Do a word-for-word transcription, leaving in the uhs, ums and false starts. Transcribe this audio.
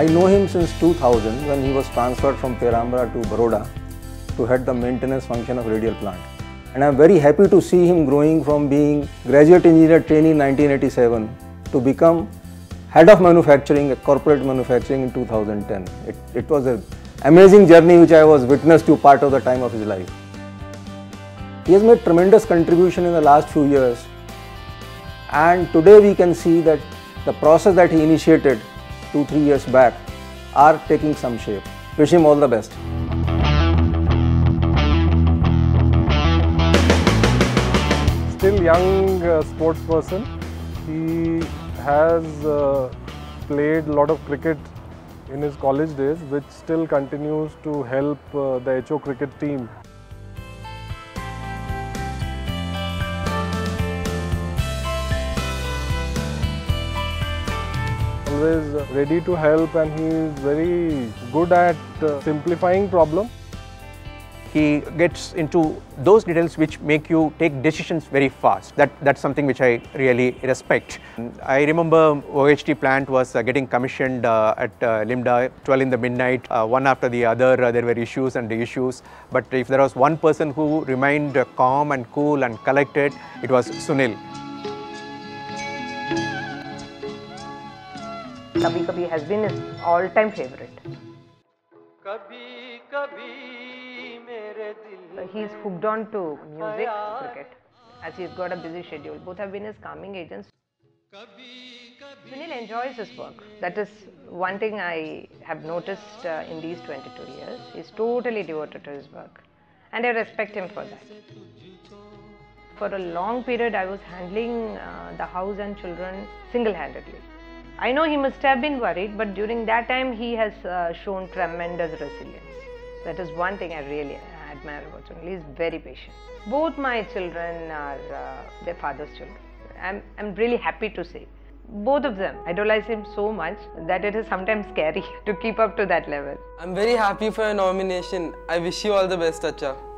I know him since two thousand when he was transferred from Perambra to Baroda to head the maintenance function of radial plant. And I am very happy to see him growing from being graduate engineer trainee in nineteen eighty-seven to become head of manufacturing, corporate manufacturing in two thousand ten. It, it was an amazing journey which I was witness to part of the time of his life. He has made tremendous contribution in the last few years, and today we can see that the process that he initiated two, three years back are taking some shape. Wish him all the best. Still young uh, sports person. He has uh, played a lot of cricket in his college days, which still continues to help uh, the H O cricket team. Always ready to help, and he is very good at uh, simplifying problems. He gets into those details which make you take decisions very fast. That, that's something which I really respect. I remember O H T plant was uh, getting commissioned uh, at uh, Limda, twelve in the midnight, uh, one after the other. Uh, there were issues and issues. But if there was one person who remained uh, calm and cool and collected, it was Sunil. Kabhi Kabhi has been his all-time favorite. Kabhi Kabhi. He's hooked on to music, cricket, as he's got a busy schedule. Both have been his calming agents. Sunil enjoys his work. That is one thing I have noticed uh, in these twenty-two years. He's totally devoted to his work, and I respect him for that. For a long period, I was handling uh, the house and children single-handedly. I know he must have been worried, but during that time, he has uh, shown tremendous resilience. That is one thing I really admire about Sunil. He is very patient. Both my children are uh, their father's children. I'm, I'm really happy to say. Both of them idolize him so much that it is sometimes scary to keep up to that level. I'm very happy for your nomination. I wish you all the best, Acha.